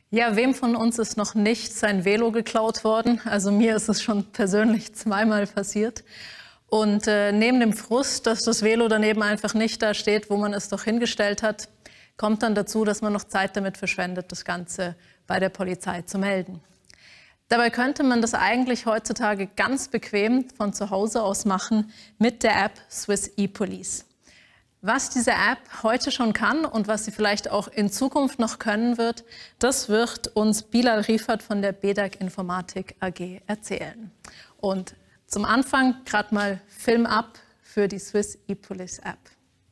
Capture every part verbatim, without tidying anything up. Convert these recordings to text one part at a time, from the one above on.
Ja, wem von uns ist noch nicht sein Velo geklaut worden? Also mir ist es schon persönlich zweimal passiert. Und äh, neben dem Frust, dass das Velo daneben einfach nicht da steht, wo man es doch hingestellt hat, kommt dann dazu, dass man noch Zeit damit verschwendet, das Ganze bei der Polizei zu melden. Dabei könnte man das eigentlich heutzutage ganz bequem von zu Hause aus machen mit der App Swiss ePolice. Was diese App heute schon kann und was sie vielleicht auch in Zukunft noch können wird, das wird uns Bilal Riefat von der B D A G Informatik A G erzählen. Und zum Anfang gerade mal Film ab für die Swiss ePolice App.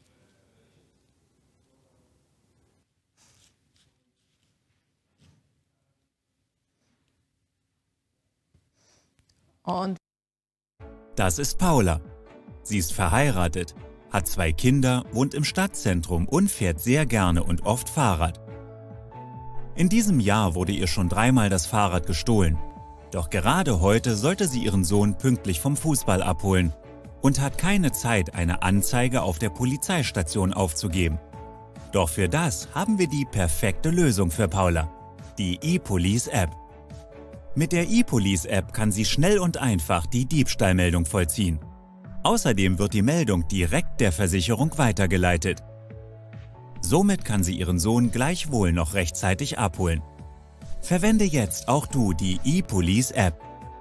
Und das ist Paula. Sie ist verheiratet, hat zwei Kinder, wohnt im Stadtzentrum und fährt sehr gerne und oft Fahrrad. In diesem Jahr wurde ihr schon dreimal das Fahrrad gestohlen. Doch gerade heute sollte sie ihren Sohn pünktlich vom Fußball abholen und hat keine Zeit, eine Anzeige auf der Polizeistation aufzugeben. Doch für das haben wir die perfekte Lösung für Paula, die ePolice App. Mit der ePolice App kann sie schnell und einfach die Diebstahlmeldung vollziehen. Außerdem wird die Meldung direkt der Versicherung weitergeleitet. Somit kann sie ihren Sohn gleichwohl noch rechtzeitig abholen. Verwende jetzt auch du die ePolice App.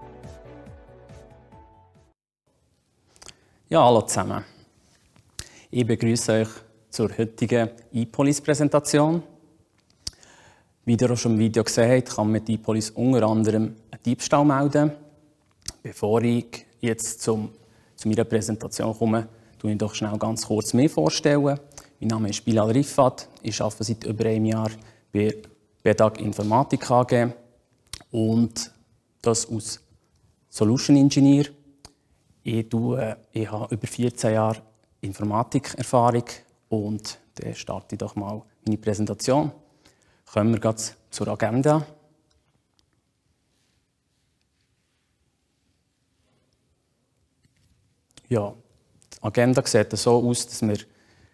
Ja, hallo zusammen. Ich begrüße euch zur heutigen ePolice-Präsentation. Wie ihr auch schon im Video gesehen habt, kann man mit ePolice unter anderem einen Diebstahl melden. Bevor ich jetzt zum, zu meiner Präsentation komme, stelle ich doch schnell ganz kurz mich vorstellen. Mein Name ist Bilal Riefat. Ich arbeite seit über einem Jahr bei B D A G Informatik A G und das als Solution Engineer. Ich, tue, ich habe über vierzehn Jahre Informatikerfahrung und dann starte ich doch mal meine Präsentation. Kommen wir jetzt zur Agenda. Ja, die Agenda sieht so aus, dass wir.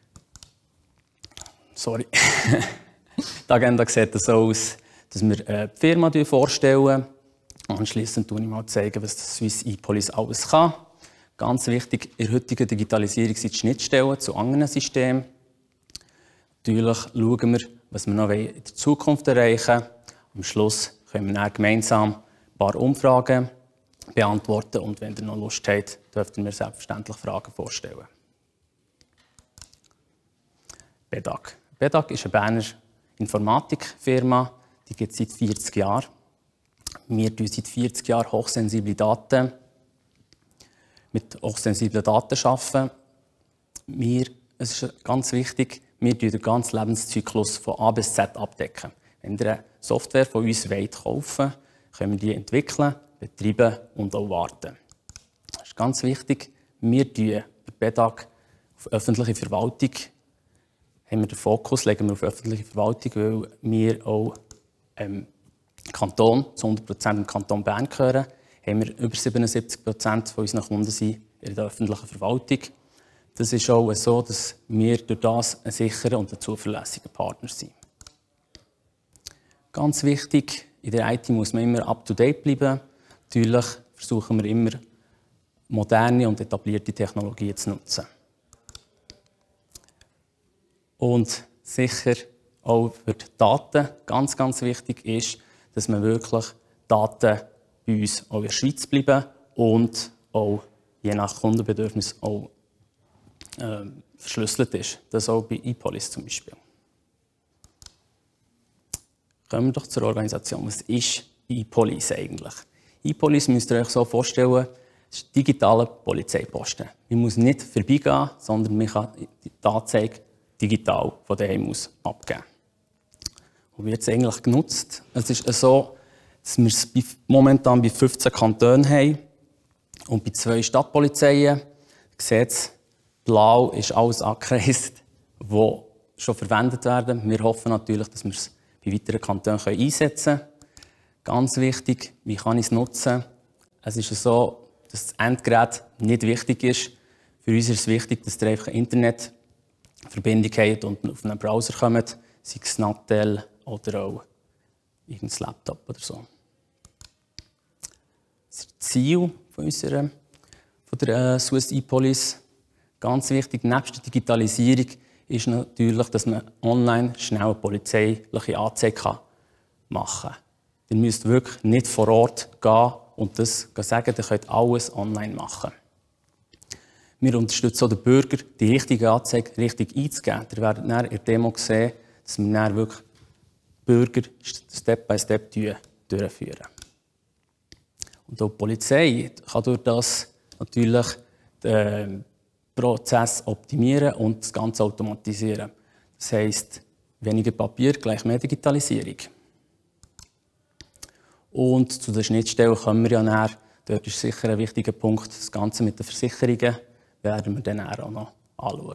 Sorry. Die Agenda sieht so aus, dass wir die Firma vorstellen. Anschliessend zeige ich mal, zeigen, was das Swiss ePolice alles kann. Ganz wichtig, in der heutigen Digitalisierung sind die Schnittstellen zu anderen Systemen. Natürlich schauen wir, was wir noch in der Zukunft erreichen wollen. Am Schluss können wir dann gemeinsam ein paar Umfragen beantworten und wenn ihr noch Lust habt, dürft ihr mir selbstverständlich Fragen vorstellen. B D A G. B D A G ist eine Berner Informatikfirma, die gibt es seit vierzig Jahren. Wir arbeiten seit vierzig Jahren hochsensible Daten, mit hochsensiblen Daten arbeiten. Wir, es ist ganz wichtig, wir decken den ganzen Lebenszyklus von A bis Z abdecken. Wenn ihr eine Software von uns kaufen wollt, können wir die entwickeln, betreiben und auch warten. Das ist ganz wichtig. Wir legen bei B D A G auf öffentliche Verwaltung, haben wir den Fokus legen wir auf öffentliche Verwaltung, weil wir auch ähm, Kanton, zu hundert Prozent im Kanton Bern gehören, haben wir über siebenundsiebzig Prozent von unseren Kunden sind in der öffentlichen Verwaltung. Das ist auch so, dass wir durch das ein sicherer und ein zuverlässiger Partner sind. Ganz wichtig, in der I T muss man immer up-to-date bleiben. Natürlich versuchen wir immer, moderne und etablierte Technologien zu nutzen. Und sicher auch für die Daten ganz, ganz wichtig ist, dass man wirklich Daten bei uns auch in der Schweiz bleiben und auch je nach Kundenbedürfnis auch äh, verschlüsselt ist. Das auch bei ePolice zum Beispiel. Kommen wir doch zur Organisation. Was ist ePolice eigentlich? ePolice müsst ihr euch so vorstellen, es ist ein digitaler Polizeiposten. Man muss nicht vorbeigehen, sondern man kann die Anzeige digital von daheim aus abgeben. Und wie wird es eigentlich genutzt? Es ist so, dass wir es momentan bei fünfzehn Kantonen haben und bei zwei Stadtpolizeien. Ihr seht, blau ist alles angekreist, was schon verwendet werden. Wir hoffen natürlich, dass wir es bei weiteren Kantonen einsetzen können. Ganz wichtig, wie kann ich es nutzen? Es ist so, dass das Endgerät nicht wichtig ist. Für uns ist es wichtig, dass ihr einfach eine Internetverbindung habt und auf einen Browser kommt, sei es Natel oder auch irgendein Laptop oder so. Das ist das Ziel von unserer von der äh, Swiss ePolice. Ganz wichtig, nebst der Digitalisierung ist natürlich, dass man online schnell eine polizeiliche Anzeige machen kann. Ihr müsst wirklich nicht vor Ort gehen und das sagen, ihr könnt alles online machen. Wir unterstützen auch den Bürger, die richtige Anzeige richtig einzugeben. Ihr werdet dann in der Demo sehen, dass wir dann wirklich Bürger Step by Step durchführen. Und auch die Polizei kann durch das natürlich den Prozess optimieren und das Ganze automatisieren. Das heisst, weniger Papier gleich mehr Digitalisierung. Und zu den Schnittstellen kommen wir ja näher. Dort ist sicher ein wichtiger Punkt, das Ganze mit den Versicherungen werden wir dann auch noch anschauen.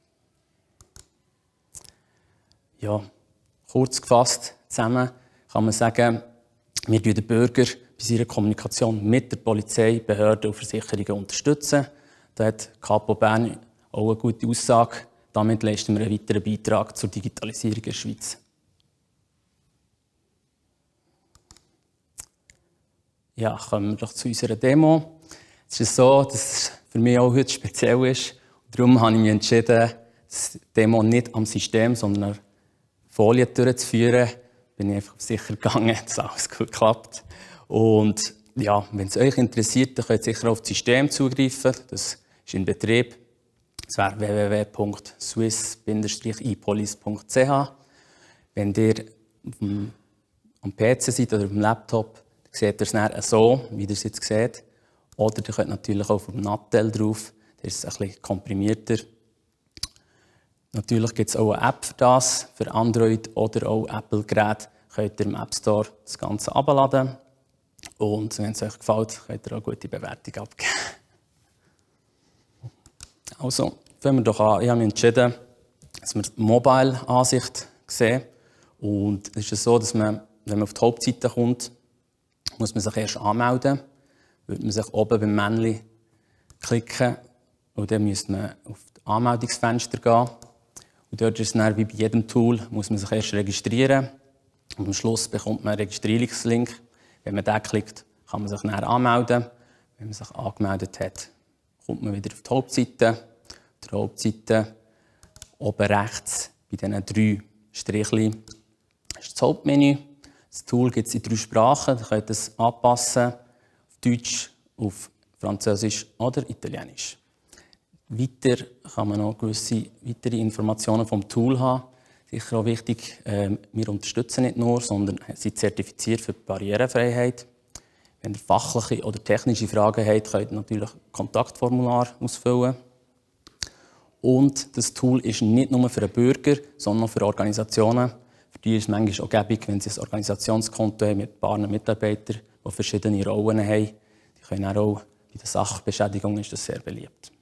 Ja, kurz gefasst zusammen kann man sagen, wir unterstützen den Bürger bei seiner Kommunikation mit der Polizei, Behörden und Versicherungen unterstützen. Da hat Kapo Bern auch eine gute Aussage. Damit leisten wir einen weiteren Beitrag zur Digitalisierung in der Schweiz. Ja, kommen wir doch zu unserer Demo. Es ist so, dass es für mich auch heute speziell ist. Und darum habe ich mich entschieden, die Demo nicht am System, sondern an Folien durchzuführen. Bin ich einfach sicher gegangen, dass alles gut klappt. Und ja, wenn es euch interessiert, dann könnt ihr sicher auf das System zugreifen. Das ist in Betrieb. Das wäre w w w punkt swiss epolice punkt c h. Wenn ihr am P C seid oder am Laptop, seht ihr es dann so, wie ihr es jetzt seht. Oder ihr könnt natürlich auch auf dem Nattel drauf. Das ist ein bisschen komprimierter. Natürlich gibt es auch eine App für das, für Android oder auch Apple-Geräte. Könnt ihr im App Store das Ganze herunterladen. Und wenn es euch gefällt, könnt ihr auch eine gute Bewertung abgeben. Also, fangen wir doch an. Ich habe mich entschieden, dass wir die Mobile-Ansicht sehen. Und es ist so, dass man, wenn man auf die Hauptseite kommt, muss man sich erst anmelden. Würde man sich oben beim Männchen klicken und dann müsste man auf das Anmeldungsfenster gehen. Und dort ist es dann, wie bei jedem Tool, muss man sich erst registrieren. Und am Schluss bekommt man einen Registrierungslink. Wenn man den klickt, kann man sich dann anmelden. Wenn man sich angemeldet hat, kommt man wieder auf die Hauptseite. Auf der Hauptseite oben rechts bei diesen drei Strichchen ist das Hauptmenü. Das Tool gibt es in drei Sprachen. Ihr könnt es anpassen auf Deutsch, auf Französisch oder Italienisch. Weiter kann man noch gewisse weitere Informationen vom Tool haben. Sicher auch wichtig, äh, wir unterstützen nicht nur, sondern sind zertifiziert für die Barrierefreiheit. Wenn ihr fachliche oder technische Fragen habt, könnt ihr natürlich ein Kontaktformular ausfüllen. Und das Tool ist nicht nur für den Bürger, sondern auch für Organisationen. Für die ist es manchmal auch gäbig, wenn sie ein Organisationskonto haben mit ein paar Mitarbeitern, die verschiedene Rollen haben. Die können auch bei der Sachbeschädigung ist das sehr beliebt.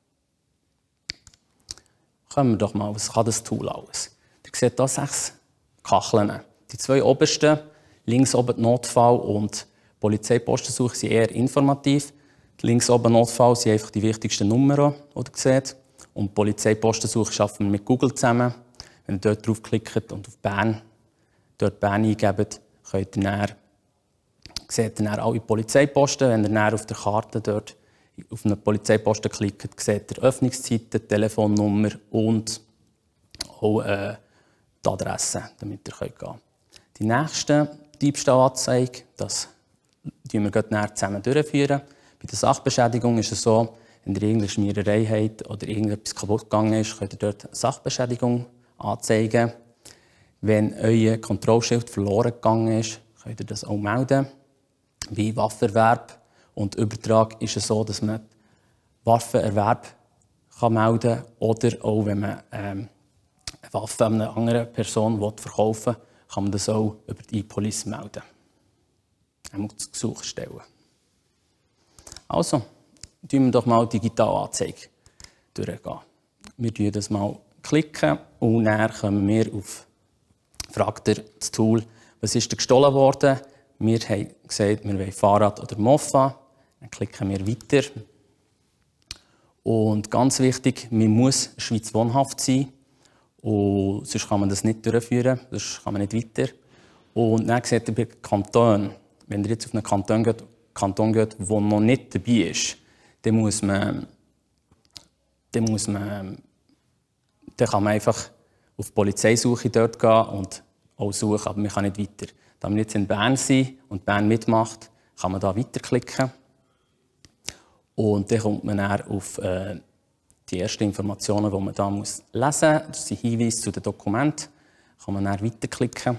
Kommen wir doch mal, was kann das Tool alles? Ihr seht hier sechs Kacheln. Die zwei obersten, links oben Notfall und Polizeipostensuche, sind eher informativ. Die links oben Notfall sind einfach die wichtigsten Nummern, die ihr seht. Und die Polizeipostensuche arbeiten wir mit Google zusammen. Wenn ihr dort draufklickt und auf Bern, dort Bern eingebt, könnt ihr dann, seht ihr dann alle Polizeiposten. Wenn ihr dann auf der Karte dort auf einen Polizeiposten klickt, seht ihr Öffnungszeiten, Telefonnummer und auch äh, die Adresse, damit ihr gehen könnt. Die nächste Diebstahlanzeige, das führen wir gleich zusammen durchführen. Bei der Sachbeschädigung ist es so, wenn ihr irgendeine Schmiererei habt oder irgendetwas kaputt gegangen ist, könnt ihr dort eine Sachbeschädigung anzeigen. Wenn euer Kontrollschild verloren gegangen ist, könnt ihr das auch melden. Bei Waffenerwerb und Übertrag ist es so, dass man Waffenerwerb kann melden kann oder auch, wenn man ähm, eine Waffe an eine andere Person verkaufen will, kann man das auch über die ePolice melden. Man muss das Gesuch stellen. Also, tun wir doch mal die Digitalanzeige durchgehen. Wir klicken das mal klicken und dann kommen wir auf fragt ihr das Tool, was ist denn gestohlen worden? Wir haben gesagt, wir wollen Fahrrad oder Mofa. Dann klicken wir weiter. Und ganz wichtig, man muss in der Schweiz wohnhaft sein. Und sonst kann man das nicht durchführen, sonst kann man nicht weiter. Und dann sieht ihr bei Kantonen, wenn ihr jetzt auf einen Kanton geht, Kanton geht, der noch nicht dabei ist, dann muss man, dann muss man, dann kann man einfach auf die Polizeisuche dort gehen und auch suchen, aber man kann nicht weiter. Da wir jetzt in Bern sind und Bern mitmacht, kann man da weiterklicken. Und dann kommt man dann auf äh, die ersten Informationen, die man da muss lesen muss. Das sind Hinweise zu den Dokumenten. Da kann man dann weiterklicken.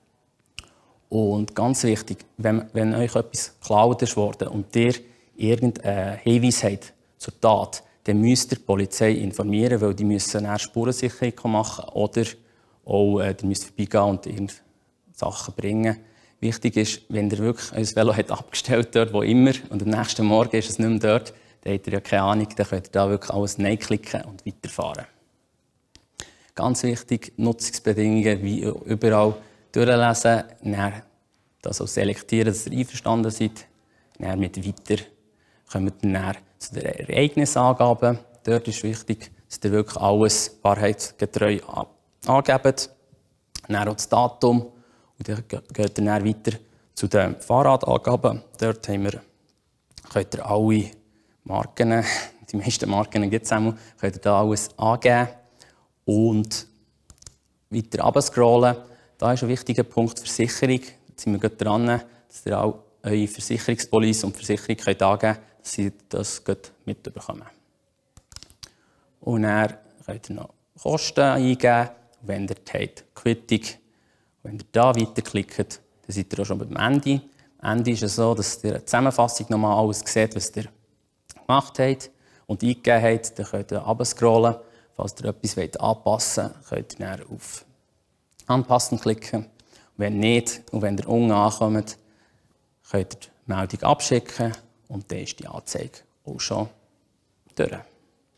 Und ganz wichtig, wenn, wenn euch etwas geklaut ist worden und ihr irgendeinen Hinweis habt zur Tat, dann müsst ihr die Polizei informieren, weil die müssen dann Spurensicherung machen oder auch äh, die müssen vorbeigehen und irgendwelche Sachen bringen. Wichtig ist, wenn ihr wirklich euer Velo hat abgestellt dort, wo immer, und am nächsten Morgen ist es nicht mehr dort, dann habt ihr ja keine Ahnung, dann könnt ihr da wirklich alles reinklicken und weiterfahren. Ganz wichtig, Nutzungsbedingungen wie überall durchlesen, dann das auch selektieren, dass ihr einverstanden seid. Dann mit weiter kommen wir dann zu den Ereignisangaben. Dort ist wichtig, dass ihr wirklich alles wahrheitsgetreu angebt. Dann auch das Datum. Und dann geht ihr dann weiter zu den Fahrradangaben. Dort haben wir, könnt ihr alle Marken, die meisten Marken gibt es auch, könnt ihr da alles angeben. Und weiter runterscrollen. Da ist ein wichtiger Punkt Versicherung. Da sind wir gerade dran, dass ihr auch eure Versicherungspolice und Versicherung könnt angeben könnt, dass sie das mitbekommen. Und dann könnt ihr noch Kosten eingeben. Wenn ihr habt, Quittung. Wenn ihr da weiterklickt, dann seid ihr auch schon beim Ende. Am Ende ist es so, dass ihr eine Zusammenfassung nochmal alles seht, was ihr gemacht habt und eingegeben habt. Dann könnt ihr runterscrollen. Falls ihr etwas anpassen wollt, könnt ihr dann auf Anpassen klicken. Wenn nicht und wenn ihr unten ankommt, könnt ihr die Meldung abschicken und dann ist die Anzeige auch schon durch. Ihr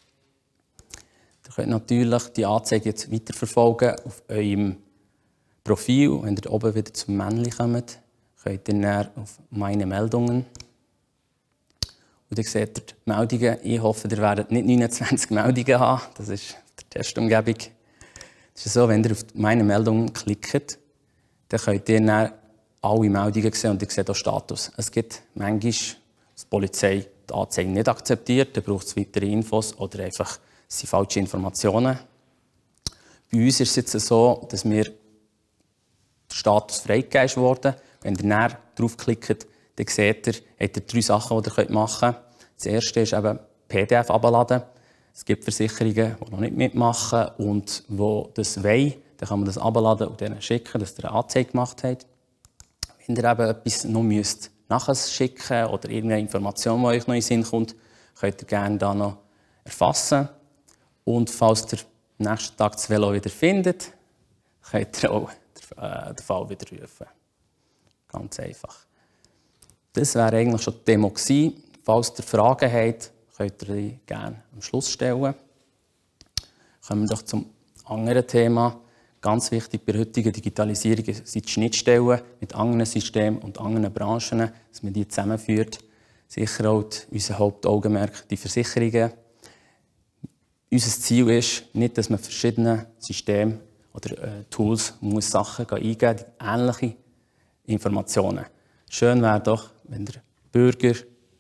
könnt natürlich die Anzeige jetzt weiterverfolgen auf eurem Profil. Wenn ihr oben wieder zum Männchen kommt, könnt ihr dann auf «Meine Meldungen». Und dann seht ihr die Meldungen. Ich hoffe, ihr werdet nicht neunundzwanzig Meldungen haben. Das ist die Testumgebung. Es ist so, wenn ihr auf «Meine Meldungen» klickt, dann könnt ihr dann alle Meldungen sehen und ihr seht auch Status. Es gibt manchmal, dass die Polizei die Anzeige nicht akzeptiert, dann braucht es weitere Infos oder einfach es sind falsche Informationen. Bei uns ist es jetzt so, dass mir der Status freigegeben wurde. Wenn ihr näher draufklickt, dann seht ihr, habt ihr drei Sachen, die ihr machen könnt. Das erste ist eben P D F abladen. Es gibt Versicherungen, die noch nicht mitmachen und die das wollen. Dann kann man das abladen und denen schicken, dass ihr eine Anzeige gemacht habt. Wenn ihr eben etwas noch müsst nachschicken oder irgendeine Information, die euch noch in den Sinn kommt, könnt ihr gerne da noch erfassen. Und falls ihr am nächsten Tag das Velo wieder findet, könnt ihr auch den Fall wieder rufen. Ganz einfach. Das wäre eigentlich schon die Demo gewesen. Falls ihr Fragen habt, könnt ihr die gerne am Schluss stellen. Kommen wir doch zum anderen Thema. Ganz wichtig bei der heutigen Digitalisierung sind die Schnittstellen mit anderen Systemen und anderen Branchen, dass man die zusammenführt. Sicher auch unser Hauptaugenmerk, die Versicherungen. Unser Ziel ist nicht, dass man verschiedene Systeme oder äh, Tools muss Sachen eingeben muss, ähnliche Informationen. Schön wäre doch, wenn der Bürger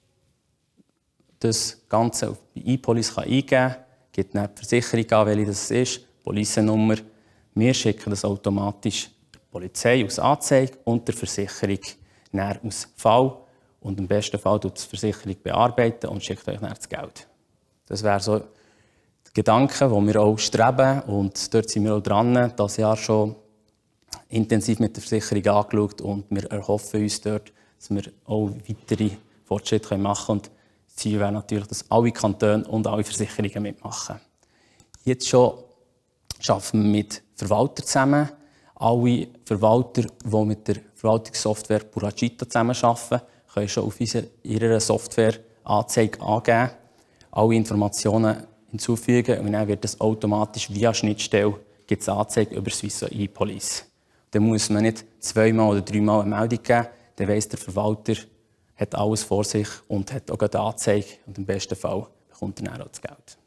das Ganze bei iPolice eingeben kann, gibt dann die Versicherung an, welche das ist, Policenummer. Wir schicken das automatisch der Polizei als Anzeige und der Versicherung dann als Fall. Und im besten Fall tut die Versicherung bearbeiten und schickt euch dann das Geld. Das wäre so der Gedanke, den wir auch streben. Und dort sind wir auch dran, das Jahr schon intensiv mit der Versicherung angeschaut. Und wir erhoffen uns dort, dass wir auch weitere Fortschritte machen können. Und das Ziel wäre natürlich, dass alle Kantone und alle Versicherungen mitmachen. Jetzt schon arbeiten wir mit Verwaltern zusammen. Alle Verwalter, die mit der Verwaltungssoftware Puragita zusammenarbeiten, können schon auf ihrer Software Anzeige angeben, alle Informationen hinzufügen und dann wird das automatisch via Schnittstelle gibt's Anzeige über Swiss iPolice. Dann muss man nicht zweimal oder dreimal eine Meldung geben, dann weiss der Verwalter, hat alles vor sich und hat auch eine Anzeige und im besten Fall bekommt er dann auch das Geld.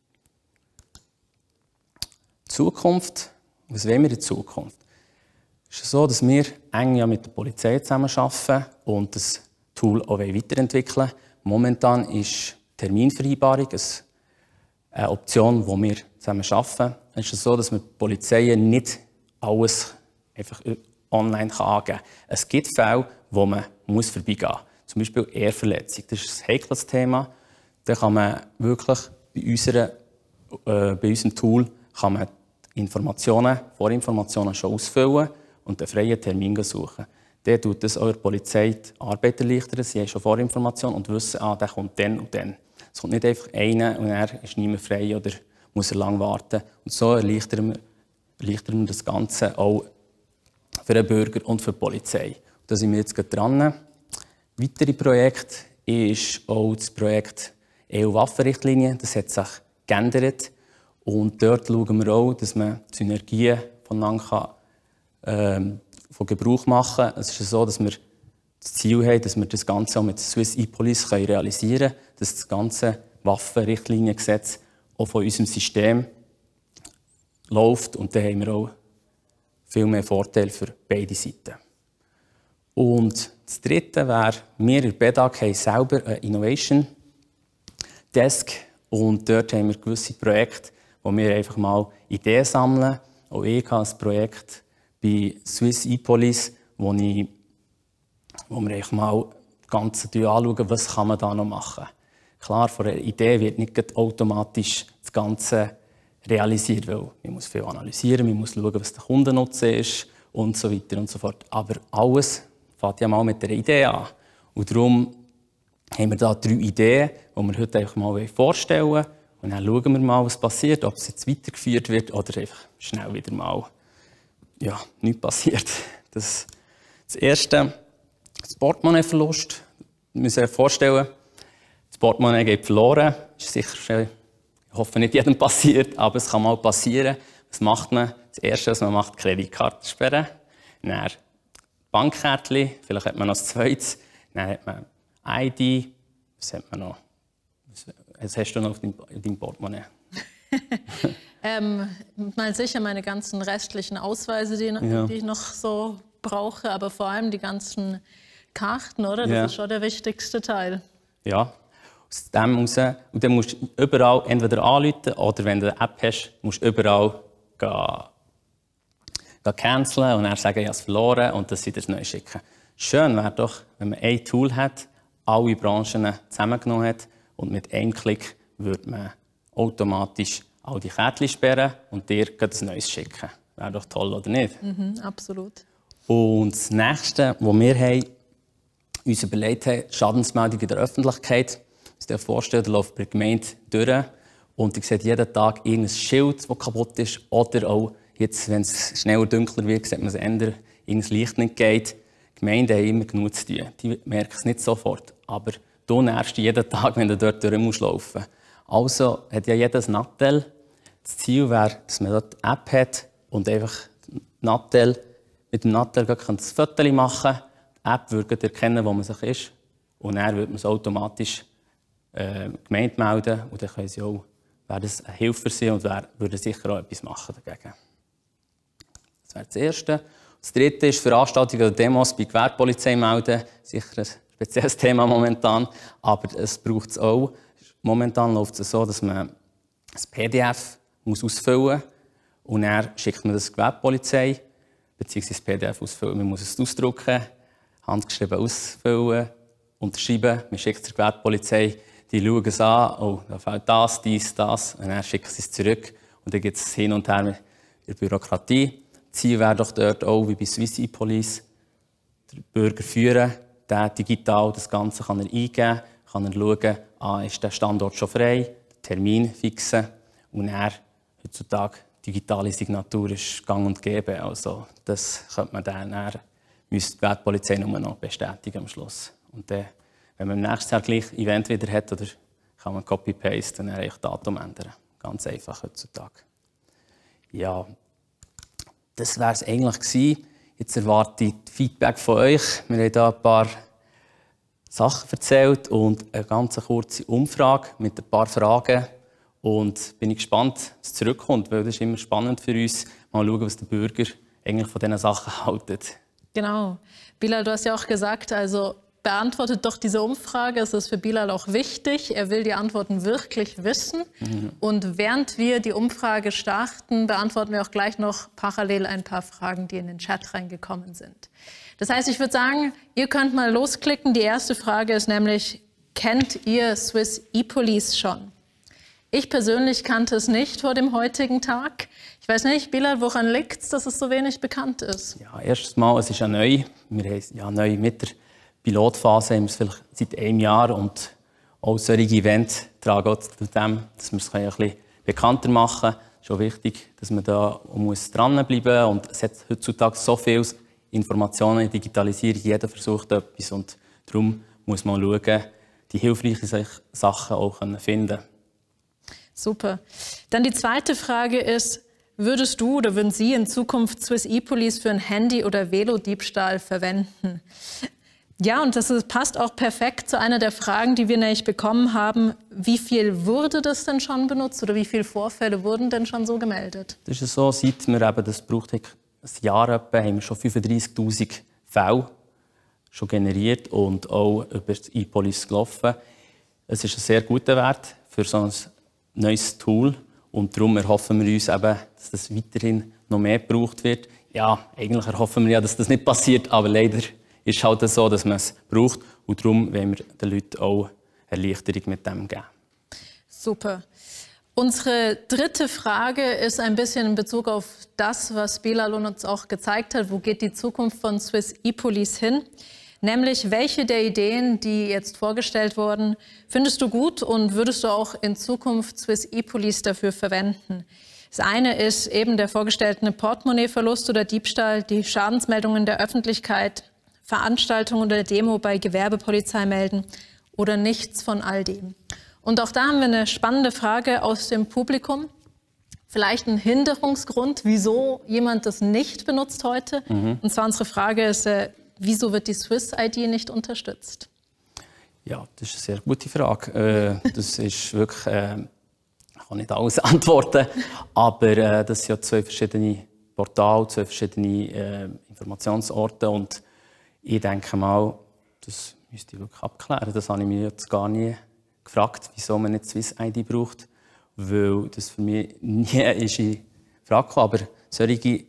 Zukunft. Was wollen wir in Zukunft? Es ist so, dass wir eng ja mit der Polizei zusammenarbeiten und das Tool auch weiterentwickeln wollen. Momentan ist Terminvereinbarung eine Option, wo wir zusammen arbeiten. Es ist so, dass man die Polizei nicht alles einfach online angeben kann. Es gibt Fälle, wo man muss vorbeigehen muss. Zum Beispiel Ehrverletzung. Das ist ein heikles Thema. Da kann man wirklich bei, unserer, äh, bei unserem Tool kann man Informationen, Vorinformationen schon ausfüllen und einen freien Termin suchen. Der tut das eurer Polizei die Arbeit erleichtern. Sie haben schon Vorinformationen und wissen, ah, der kommt dann und dann. Es kommt nicht einfach einer und er ist nicht mehr frei oder muss er lang warten. Und so erleichtern wir, erleichtern wir das Ganze auch für den Bürger und für die Polizei. Da sind wir jetzt gerade dran. Weitere Projekt ist auch das Projekt E U-Waffenrichtlinie. Das hat sich geändert. Und dort schauen wir auch, dass man Synergien voneinander kann, ähm, von Gebrauch machen kann. Es ist so, dass wir das Ziel haben, dass wir das Ganze auch mit Swiss ePolice realisieren können, dass das ganze Waffenrichtliniengesetz auch von unserem System läuft. Und da haben wir auch viel mehr Vorteile für beide Seiten. Und das Dritte wäre, wir in der B E D A G haben selber einen Innovation Desk und dort haben wir gewisse Projekte, wo wir einfach mal Ideen sammeln. Auch ich habe ein Projekt bei Swiss ePolice, wo, ich, wo wir einfach mal das Ganze anschauen, was kann man da noch machen. Klar, von einer Idee wird nicht automatisch das Ganze realisiert, weil man muss viel analysieren, man muss schauen, was der Kundennutzen ist und so weiter und so fort. Aber alles fängt ja mal mit der Idee an. Und darum haben wir da drei Ideen, die wir heute einfach mal vorstellen wollen. Und dann schauen wir mal, was passiert, ob es jetzt weitergeführt wird oder einfach schnell wieder mal ja, nichts passiert. Das, das Erste, das Portemonnaie-Verlust. Wir müssen uns vorstellen, das Portemonnaie geht verloren. Das ist sicher schon, ich hoffe, nicht jedem passiert, aber es kann mal passieren. Was macht man? Das Erste, was man macht, Kreditkarte sperren. Dann Bankkärtchen, vielleicht hat man noch das Zweites. Dann hat man I D. Was hat man noch? Was hast du noch auf deinem Portemonnaie? ähm, mal sicher meine ganzen restlichen Ausweise, die, ja. die ich noch so brauche, aber vor allem die ganzen Karten, oder? Das ja. ist schon der wichtigste Teil. Ja, aus dem raus. Und dann musst du überall entweder anrufen oder wenn du eine App hast, musst du überall gehen, gehen canceln und dann sagen, ich habe es verloren und dass sie das neu schicken. Schön wäre doch, wenn man ein Tool hat, alle Branchen zusammengenommen hat und mit einem Klick würde man automatisch all die Kärtchen sperren und dir ein neues schicken. Wäre doch toll, oder nicht? Mhm, absolut. Und das Nächste, was wir haben, uns überlegt haben, Schadensmeldung in der Öffentlichkeit. Du musst dir vorstellen, du läufst bei der Gemeinde durch und du siehst jeden Tag irgendein Schild, das kaputt ist. Oder auch, jetzt, wenn es schneller dunkler wird, sieht man es ändern, irgendein Licht nicht geht. Die Gemeinden haben immer genug zu tun. Die merken es nicht sofort. Aber du nervst jeden Tag, wenn du dort durch musst laufen. Also hat ja jeder ein Nattel. Das Ziel wäre, dass man dort eine App hat und einfach Nattel, mit dem Nattel ein Foto machen kann. Die App würde erkennen, wo man sich ist. Und dann würde man es automatisch äh, Gemeinde melden. Und dann können sie auch, wäre das eine Hilfe für sie und wär, würden sicher auch etwas machen dagegen. Das wäre das Erste. Das Dritte ist Veranstaltungen oder Demos bei Gewerbepolizei melden. Sicher ein spezielles Thema momentan, aber es braucht es auch. Momentan läuft es so, dass man ein P D F muss ausfüllen muss und dann schickt man das Gewerbepolizei, beziehungsweise das P D F ausfüllen. Man muss es ausdrucken, handgeschrieben ausfüllen, unterschreiben. Man schickt es der Gewerbepolizei, die schauen es an, oh, da fehlt das, dies, das, und dann schicken sie es zurück. Und dann gibt es hin und her in der Bürokratie. Ziel wäre doch dort auch, wie bei Swiss ePolice, den Bürger führen, der digital das Ganze kann er eingeben, kann er schauen, ah, ist der Standort schon frei, den Termin fixen und dann, heutzutage, digitale Signatur ist gang und gäbe. Also das könnte man dann, dann müsste die Gewerbepolizei nur noch bestätigen am Schluss. Und dann, wenn man im nächsten Jahr gleich Event wieder hat, oder kann man Copy-Paste und dann das Datum ändern. Ganz einfach heutzutage. Ja, das wäre es eigentlich gewesen. Jetzt erwarte ich Feedback von euch. Wir haben hier ein paar Sachen erzählt und eine ganz kurze Umfrage mit ein paar Fragen. Und bin ich gespannt, was zurückkommt, weil das ist immer spannend für uns. Mal schauen, was der Bürger eigentlich von diesen Sachen halten. Genau. Bilal, du hast ja auch gesagt, also beantwortet doch diese Umfrage. Es ist für Bilal auch wichtig. Er will die Antworten wirklich wissen. Mhm. Und während wir die Umfrage starten, beantworten wir auch gleich noch parallel ein paar Fragen, die in den Chat reingekommen sind. Das heißt, ich würde sagen, ihr könnt mal losklicken. Die erste Frage ist nämlich, kennt ihr Swiss ePolice schon? Ich persönlich kannte es nicht vor dem heutigen Tag. Ich weiß nicht, Bilal, woran liegt es, dass es so wenig bekannt ist? Ja, erstes Mal, es ist ja neu. Wir haben ja neu mit der Pilotphase, haben wir es vielleicht seit einem Jahr. Und auch solche Events tragen auch zu dem, dass wir es ein bisschen bekannter machen können. Es ist auch wichtig, dass man da muss dranbleiben muss. Und es hat heutzutage so viele Informationen in Digitalisierung. Jeder versucht etwas. Und darum muss man schauen, die hilfreichen Sachen auch finden können. Super. Dann die zweite Frage ist, würdest du oder würden Sie in Zukunft Swiss ePolice für ein Handy- oder Velodiebstahl verwenden? Ja, und das ist, passt auch perfekt zu einer der Fragen, die wir nämlich bekommen haben. Wie viel wurde das denn schon benutzt oder wie viele Vorfälle wurden denn schon so gemeldet? Das ist so, seit wir eben das gebraucht haben, ein Jahr etwa, haben wir schon fünfunddreissigtausend Fälle schon generiert und auch über das ePolice gelaufen. Es ist ein sehr guter Wert für so ein neues Tool und darum erhoffen wir uns eben, dass das weiterhin noch mehr gebraucht wird. Ja, eigentlich erhoffen wir ja, dass das nicht passiert, aber leider ist es halt so, dass man es braucht und darum wollen wir den Leuten auch Erleichterung mit dem geben. Super. Unsere dritte Frage ist ein bisschen in Bezug auf das, was Bilal uns auch gezeigt hat. Wo geht die Zukunft von Swiss ePolice hin? Nämlich, welche der Ideen, die jetzt vorgestellt wurden, findest du gut und würdest du auch in Zukunft Swiss ePolice dafür verwenden? Das eine ist eben der vorgestellte Portemonnaieverlust oder Diebstahl, die Schadensmeldungen der Öffentlichkeit, Veranstaltungen oder Demo bei Gewerbepolizei melden oder nichts von all dem. Und auch da haben wir eine spannende Frage aus dem Publikum. Vielleicht ein Hinderungsgrund, wieso jemand das nicht benutzt heute. Mhm. Und zwar unsere Frage ist, äh, wieso wird die Swiss I D nicht unterstützt? Ja, das ist eine sehr gute Frage. Äh, das ist wirklich, äh, ich kann nicht alles antworten, aber äh, das sind ja zwei verschiedene Portale, zwei verschiedene äh, Informationsorte und ich denke mal, das müsste ich wirklich abklären. Das habe ich mir jetzt gar nie gefragt, wieso man nicht Swiss I D braucht, weil das für mich nie ist in Frage kam. Aber solche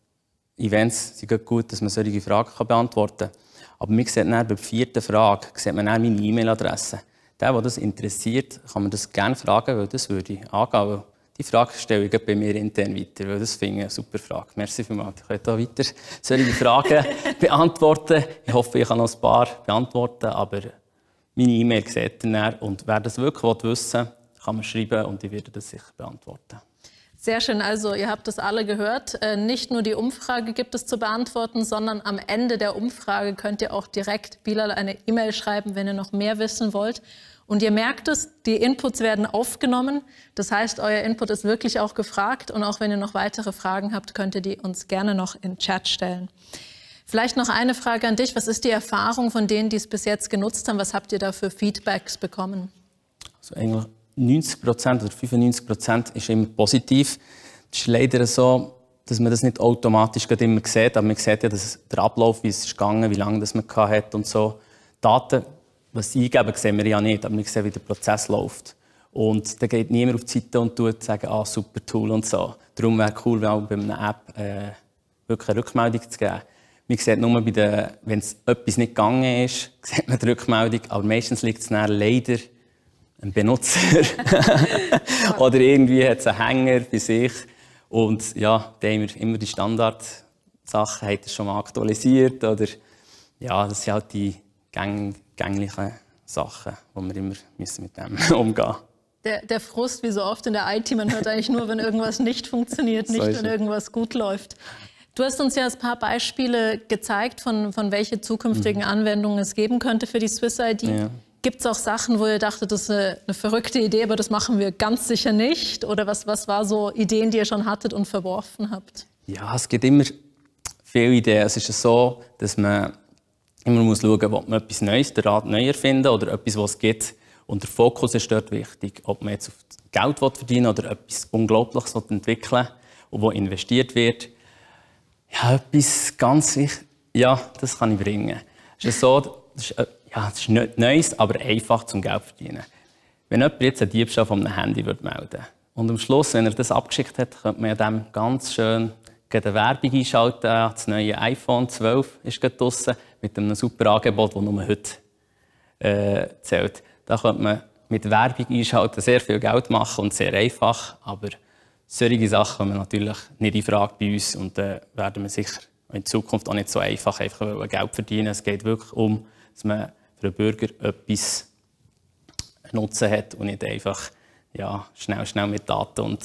Events sind gut, dass man solche Fragen beantworten kann. Aber man sieht dann bei der vierten Frage sieht man dann meine E-Mail-Adresse. Der, der das interessiert, kann man das gerne fragen, weil das würde ich angehen. Weil die Frage stelle ich bei mir intern weiter, weil das finde ich eine super Frage. Merci vielmals. Ich kann hier weiter solche Fragen beantworten. Ich hoffe, ich kann noch ein paar beantworten, aber meine E-Mail sieht ihr dann. Und wer das wirklich wissen will, kann man schreiben und ich werde das sicher beantworten. Sehr schön. Also ihr habt das alle gehört. Nicht nur die Umfrage gibt es zu beantworten, sondern am Ende der Umfrage könnt ihr auch direkt Bilal eine E-Mail schreiben, wenn ihr noch mehr wissen wollt. Und ihr merkt es, die Inputs werden aufgenommen. Das heißt, euer Input ist wirklich auch gefragt. Und auch wenn ihr noch weitere Fragen habt, könnt ihr die uns gerne noch in den Chat stellen. Vielleicht noch eine Frage an dich. Was ist die Erfahrung von denen, die es bis jetzt genutzt haben? Was habt ihr da für Feedbacks bekommen? Also eigentlich neunzig Prozent oder fünfundneunzig Prozent ist immer positiv. Es ist leider so, dass man das nicht automatisch immer sieht. Aber man sieht ja dass der Ablauf, wie es ist gegangen, wie lange das man hatte und so. Daten, was sie eingeben, sehen wir ja nicht, aber wir sehen, wie der Prozess läuft. Und da geht niemand auf die Seite und tut sagen, ah, super Tool und so. Darum wäre es cool, wenn auch bei einer App äh, wirklich eine Rückmeldung zu geben. Man sieht nur, bei den, wenn es etwas nicht gegangen ist, sieht man die Rückmeldung. Aber meistens liegt es dann leider am Benutzer. Oder irgendwie hat es einen Hänger bei sich. Und ja, da haben wir immer die Standardsachen, hat er schon mal aktualisiert. Oder ja, das sind halt die gäng gänglichen Sachen, wo wir immer müssen mit dem umgehen müssen. Der, der Frust, wie so oft in der I T, man hört eigentlich nur, wenn irgendwas nicht funktioniert, nicht, wenn irgendwas gut läuft. Du hast uns ja ein paar Beispiele gezeigt, von, von welche zukünftigen mhm. Anwendungen es geben könnte für die Swiss I D. Ja. Gibt es auch Sachen, wo ihr dachtet, das ist eine, eine verrückte Idee, aber das machen wir ganz sicher nicht? Oder was, was war so Ideen, die ihr schon hattet und verworfen habt? Ja, es gibt immer viele Ideen. Es ist so, dass man immer muss schauen muss, ob man etwas Neues, den Rad neu erfinden oder etwas, was es gibt. Und der Fokus ist dort wichtig. Ob man jetzt auf Geld verdienen will oder etwas Unglaubliches entwickeln will und wo investiert wird. Ja, etwas ganz wichtig. Ja, das kann ich bringen. Es ist so, das ist, ja, das ist nicht Neues, aber einfach zum Geld verdienen. Wenn jemand jetzt einen Diebstahl von einem Handy melden würde und am Schluss, wenn er das abgeschickt hat, könnte man dem ganz schön eine Werbung einschalten. Das neue iPhone zwölf ist gerade draussen mit einem super Angebot, das nur heute äh, zählt. Da könnte man mit Werbung einschalten sehr viel Geld machen und sehr einfach. Aber solche Sachen kommen natürlich nicht in Frage bei uns und äh, werden wir sicher in Zukunft auch nicht so einfach, einfach Geld verdienen. Es geht wirklich um, dass man für den Bürger etwas Nutzen hat und nicht einfach ja, schnell, schnell mit Daten und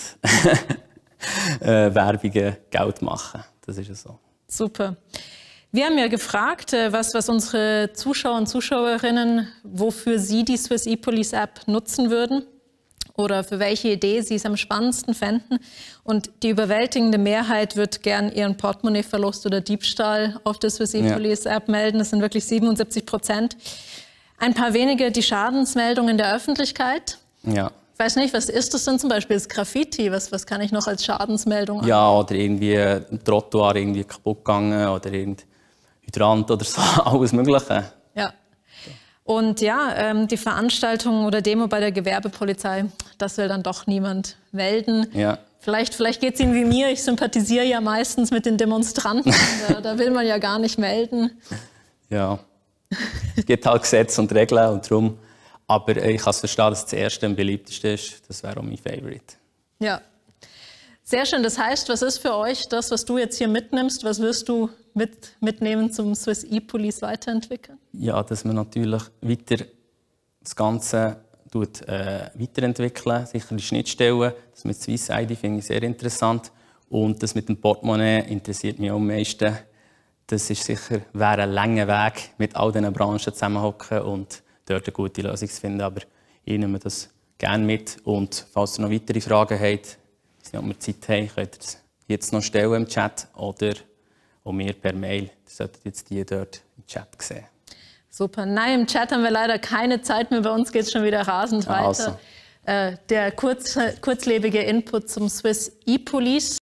äh, Werbungen Geld machen. Das ist ja so. Super. Wir haben ja gefragt, was, was unsere Zuschauer und Zuschauerinnen, wofür sie die Swiss ePolice App nutzen würden oder für welche Idee sie es am spannendsten fänden. Und die überwältigende Mehrheit wird gern ihren Portemonnaie-Verlust oder Diebstahl auf der Swiss ePolice App melden. Das sind wirklich siebenundsiebzig Prozent. Ein paar wenige die Schadensmeldungen der Öffentlichkeit. Ja. Ich weiß nicht, was ist das denn zum Beispiel? Das Graffiti, was, was kann ich noch als Schadensmeldung an? Ja, oder irgendwie ein Trottoir irgendwie kaputt gegangen oder irgendein Hydrant oder so, alles Mögliche. Ja. Und ja, ähm, die Veranstaltung oder Demo bei der Gewerbepolizei, das will dann doch niemand melden. Ja. Vielleicht, vielleicht geht es Ihnen wie mir, ich sympathisiere ja meistens mit den Demonstranten, da, da will man ja gar nicht melden. Ja, es gibt halt Gesetze und Regeln und darum. Aber ich kann es verstehen, dass das erste am beliebtesten ist. Das wäre auch mein Favorite. Ja, sehr schön. Das heißt, was ist für euch das, was du jetzt hier mitnimmst? Was wirst du mit, mitnehmen zum Swiss ePolice weiterentwickeln? Ja, dass man natürlich weiter das Ganze tut, äh, weiterentwickeln, sicher die Schnittstellen. Das mit Swiss I D finde ich sehr interessant. Und das mit dem Portemonnaie interessiert mich auch am meisten. Das ist sicher wäre ein langer Weg, mit all diesen Branchen zusammenhocken und dort eine gute Lösung zu finden. Aber ich nehme das gerne mit. Und falls ihr noch weitere Fragen habt, ob wir Zeit haben, könnt ihr das jetzt noch stellen im Chat oder auch mir per Mail. Ihr solltet jetzt die dort im Chat sehen. Super. Nein, im Chat haben wir leider keine Zeit mehr. Bei uns geht es schon wieder rasend weiter. Also. Äh, der kurz, kurzlebige Input zum Swiss ePolice.